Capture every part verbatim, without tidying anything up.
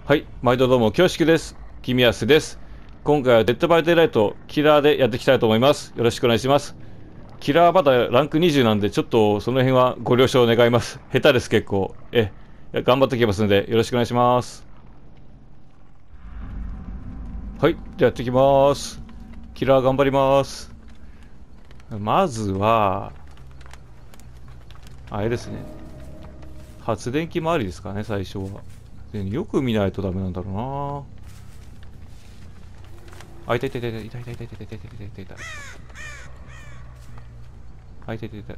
はい、毎度どうも恐縮です。君安です。今回はデッドバイデイライトキラーでやっていきたいと思います。よろしくお願いします。キラーまだランクにじゅうなんで、ちょっとその辺はご了承願います。下手です結構。え、頑張っていきますのでよろしくお願いします。はい、じゃあやっていきます。キラー頑張ります。まずは、あれですね。発電機周りですかね、最初は。でよく見ないとダメなんだろうな。あ、いたいたいたいたいたいたいたいたいたいたいたいたいた。あ、いたいたいた。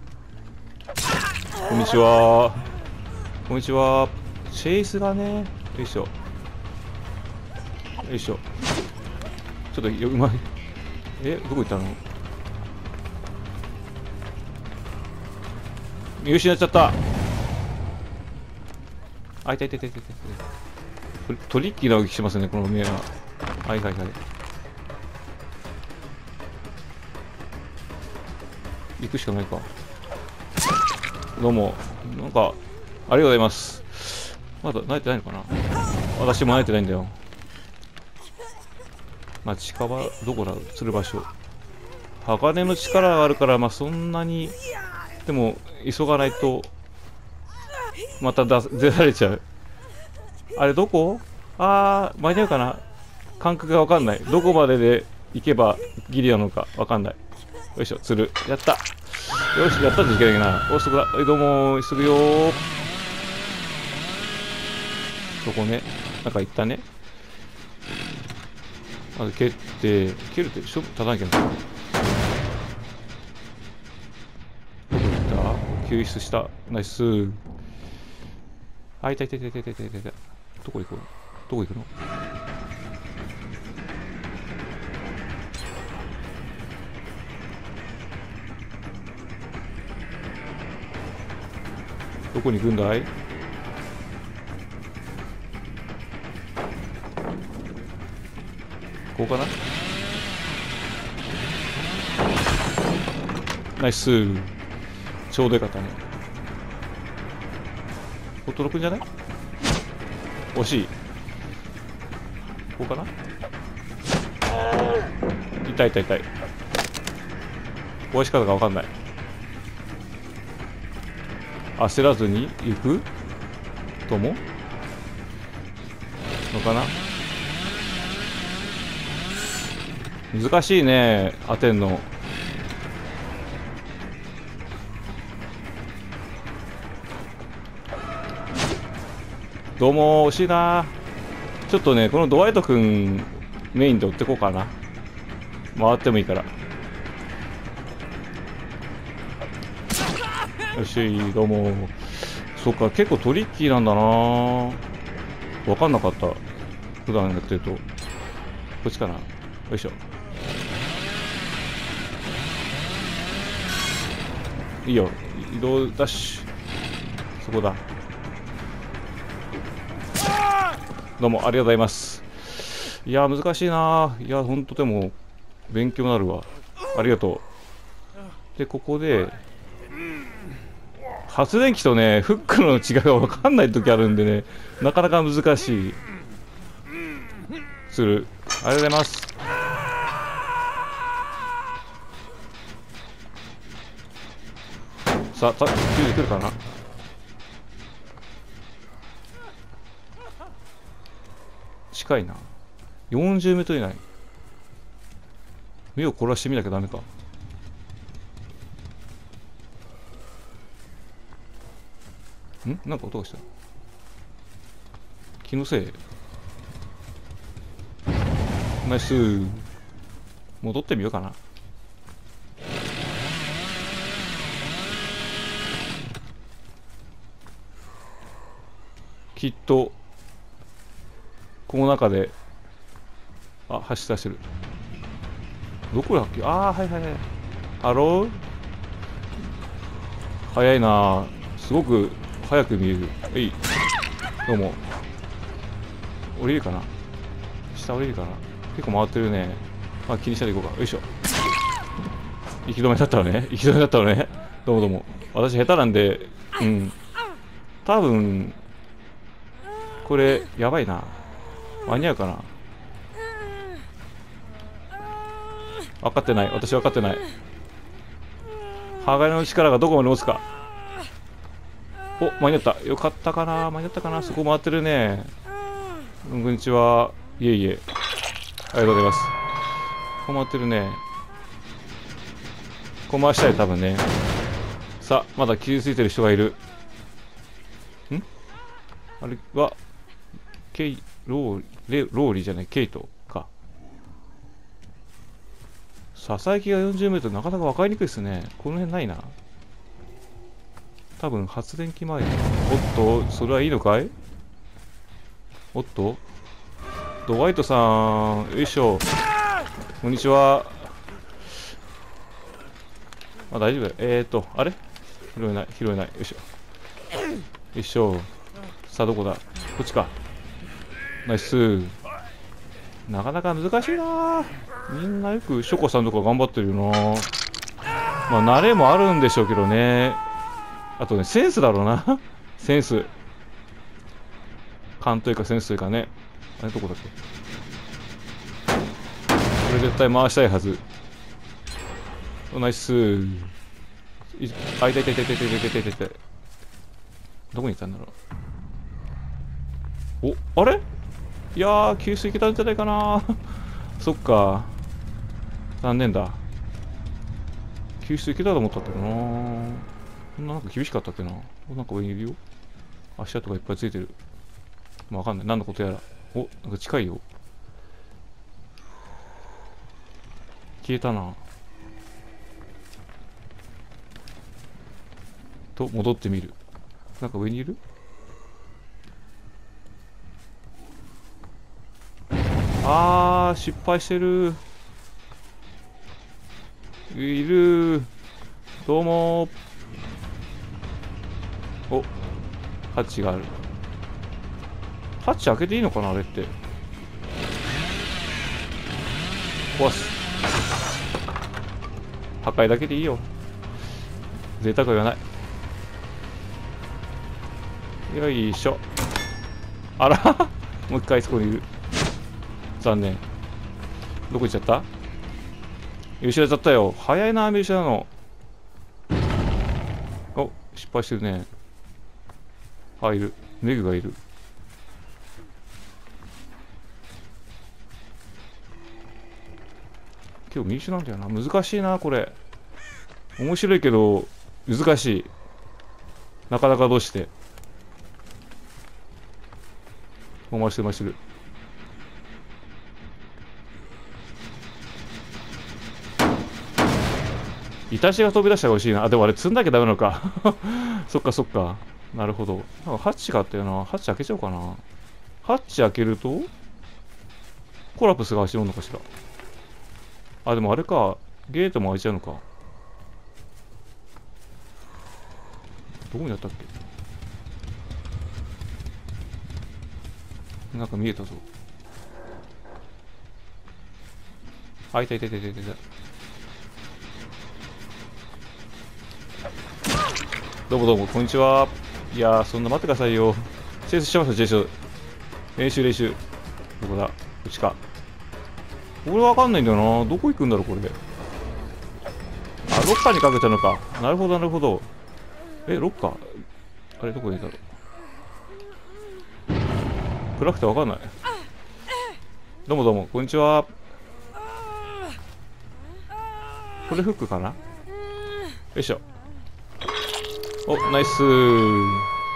こんにちは。こんにちは。チェイスがね、よいしょ。よいしょ。ちょっとようまい。え、どこ行ったの？見失っちゃった。あ、いたいたいたいたいた。トリッキーな動きしますね、この目は。はいはいはい。行くしかないか。どうも。なんか、ありがとうございます。まだ慣れてないのかな？私も慣れてないんだよ。まあ、近場、どこだ？する場所。鋼の力があるから、まあ、そんなに、でも、急がないと、また出出られちゃう。あれ、どこ？あー、間に合うかな？感覚がわかんない。どこまでで行けばギリなのかわかんない。よいしょ、釣る。やった。よし、やったっていけないな。お、そこだ。はい、どうもー、すぐよー。そこね。なんか行ったね。まず蹴って、蹴るって、しょ、立たなきゃいけない。どこ行った？救出した。ナイスー。あ、いたいたいたいたいたいたいたいた。どこ行こう？どこ行くの？どこに行くんだい？こうかな？ナイスー。ちょうどよかったね。ここ届くんじゃない？惜しい。こうかな？痛い痛い痛い。壊し方がわかんない。焦らずに行くとものかな。難しいね、当てんの。どうも、惜しいな。ちょっとね、このドワイト君メインで追ってこうかな。回ってもいいから。よし、どうも。そっか、結構トリッキーなんだな。わかんなかった。普段やってると。こっちかな。よいしょ。いいよ。移動ダッシュ。そこだ。どうもありがとうございます。いや難しいな。いやほんとでも勉強になるわ。ありがとう。でここで発電機とねフックの違いが分かんない時あるんでね、なかなか難しい。する。ありがとうございます。さあた救助来るかな。近いな。よんじゅうメートル以内。目を凝らしてみなきゃダメか。んなんか音がした。気のせい。ナイスー。戻ってみようかな。きっとこの中で、あ、走って走る。どこだっけ？ああ、はいはいはい。ハロー？早いな。すごく早く見える。えい。どうも。降りるかな？下降りるかな？結構回ってるね。まあ気にしないでいこうか。よいしょ。行き止めだったのね。行き止めだったのね。どうもどうも。私下手なんで、うん。多分、 これやばいな。間に合うかな。分かってない。私分かってない。鋼の力がどこまで持つか。お、間に合った。よかったかな。間に合ったかな。そこ回ってるね。こんにちは。いえいえ。ありがとうございます。ここ回ってるね。こう回したい、多分ね。さあ、まだ傷ついてる人がいる。んあれは、ケイ、ローリ、ローリじゃない、ケイトか。ささやきがよんじゅうメートル、なかなか分かりにくいですね。この辺ないな。多分発電機前。おっと、それはいいのかい？おっと、ドワイトさん、よいしょ。こんにちは。あ、大丈夫。えーと、あれ拾えない、拾えない。よいしょ。よいしょ。さあ、どこだ？こっちか。ナイス。なかなか難しいな。みんなよくショコさんとか頑張ってるよな。まあ慣れもあるんでしょうけどね。あとね、センスだろうな。センス。勘というかセンスというかね。あれどこだっけ。これ絶対回したいはず。ナイス。いあ、いたいたいたいたいたいたいたいたいた。どこにいたんだろう。お、あれいやー、給水いけたんじゃないかな。そっか。残念だ。救出いけたと思ったけどな。こんななんか厳しかったっけな。なんか上にいるよ。足跡がいっぱいついてる。まあ、わかんない。何のことやら。お、なんか近いよ。消えたな。と、戻ってみる。なんか上にいる？あー、失敗してる。いる。どうも。お、ハッチがある。ハッチ開けていいのかな、あれって。壊す。破壊だけでいいよ。贅沢はない。よいしょ。あらもう一回そこにいる。残念。どこ行っちゃった？見失っちゃったよ。早いな、見失うの。お、失敗してるね。あ、いる。ネグがいる。今日見失うんだよな。難しいな、これ。面白いけど、難しい。なかなかどうして。お回して回してる。イタチが飛び出したら欲しいな。あ、でもあれ積んなきゃダメなのか。そっかそっか。なるほど。なんかハッチがあったよな。ハッチ開けちゃおうかな。ハッチ開けるとコラプスが走るのかしら。あ、でもあれか。ゲートも開いちゃうのか。どこにあったっけ？なんか見えたぞ。あ、いたいたいたいたいた。どうもどうも、こんにちは。いやー、そんな待ってくださいよ。チェイスしてますよ、チェイス。練習練習。どこだ？こっちか。これわかんないんだよな。どこ行くんだろう、これで。あ、ロッカーにかけたのか。なるほど、なるほど。え、ロッカーあれ、どこにいたろう。暗くてわかんない。どうもどうも、こんにちは。これフックかな？よいしょ。お、ナイスー。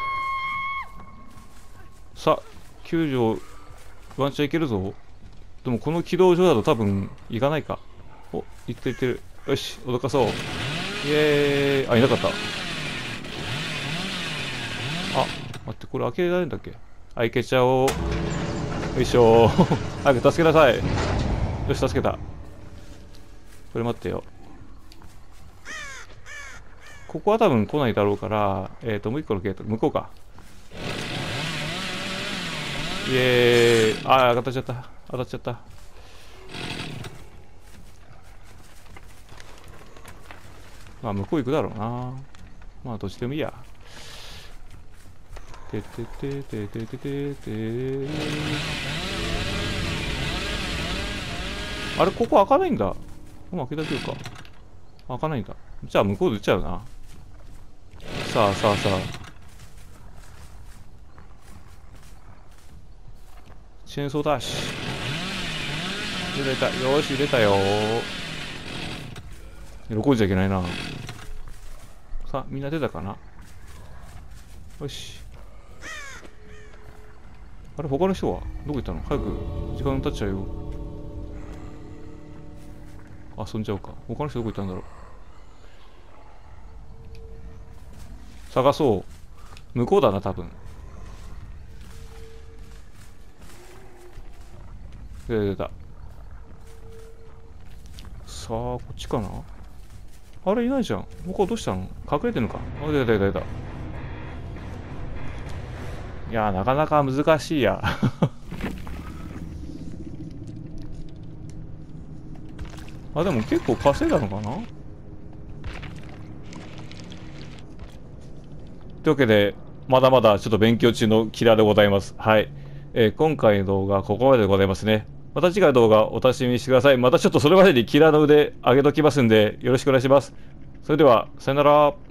さあ、救助、ワンチャンいけるぞ。でもこの軌道上だと多分、行かないか。お、行って行ってる。よし、脅かそう。イエーイ。あ、いなかった。あ、待って、これ開けられるんだっけ？あ、いけちゃおう。よいしょ。早く助けなさい。よし、助けた。これ待ってよ。ここは多分来ないだろうから、えっと、もう一個のゲート、向こうか。イエーイ。あー、当たっちゃった。当たっちゃった。まあ、向こう行くだろうな。まあ、どっちでもいいや。 てててててててて。あれ、ここ開かないんだ。もう開けたけるか。開かないんだ。じゃあ向こうで撃っちゃうな。さあさあさあ。チェーンソーダッシュ。入れた。よーし、入れたよー。喜んじゃいけないな。さあ、みんな出たかな。よし。あれ、他の人はどこ行ったの？早く時間経っちゃうよ。遊んじゃうか。他の人どこ行ったんだろう。探そう。向こうだな、多分。出た出た。さあ、こっちかな。あれ、いないじゃん。向こうどうしたの？隠れてんのか。あ、出た出た出た。いやー、なかなか難しいや。あ、でも結構稼いだのかな。というわけで、まだまだちょっと勉強中のキラーでございます。はい。えー今回の動画はここまででございますね。また次回の動画お楽しみにしてください。またちょっとそれまでにキラーの腕上げときますんで、よろしくお願いします。それでは、さよなら。